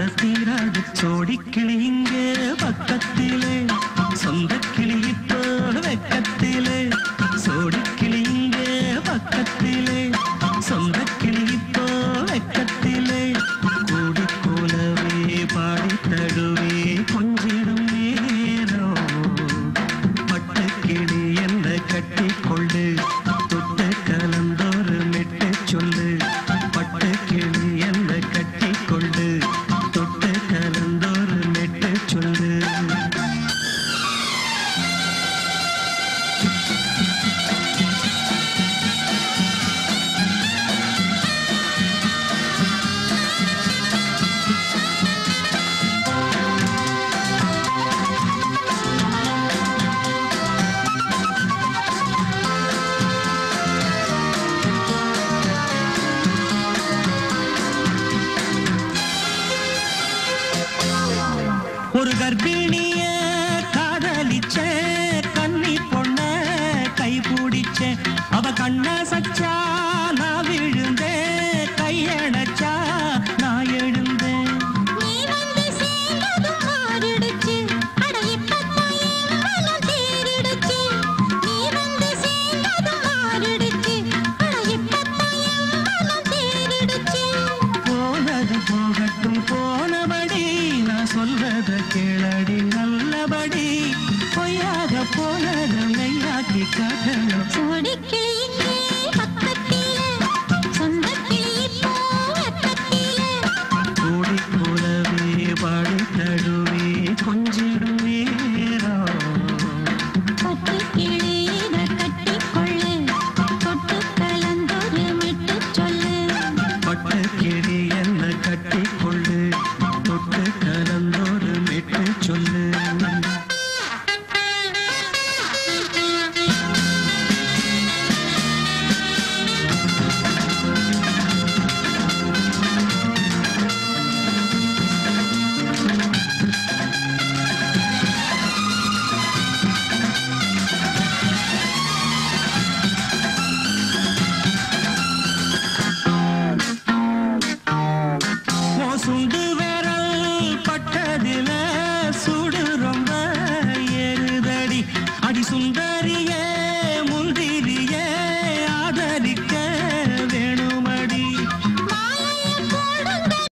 தீராது சோடிக்கிளி இங்கே பக்கத்திலே சொந்த கிளி இப்போ வெக்கத்திலே சோடிக்கிளி இங்கே பக்கத்திலே சொந்த கிளி இப்போ வெக்கத்திலே கூடி போலவே பாடி தடுவே கொஞ்சிடும் நேரம் பட்டு கிளி என்ன கட்டி கொண்டு தொட்டு கலந்தோறு மெட்டு சொல்லு பட்டு கிளி என்ன கட்டி கொண்டு தொட்டு கலந்தோறு மெட்டு சொல்லு ஒரு கர்ப்பிணிய காதலிச்ச கன்னி பொண்ண கை பிடிச்ச அவ கண்ண சச்சா நான் விழுந்தேன் கையணைச்சா நான் எழுந்தேன் போனது போகட்டும் போனபடி நான் சொல்றத கேளடி நல்லபடி பொய்யாக போனது மெய்யாக்கி காட்டணும் கூடி போலவே பாடி தடுவே கொஞ்சிடும் நேரம் பட்டு கிளி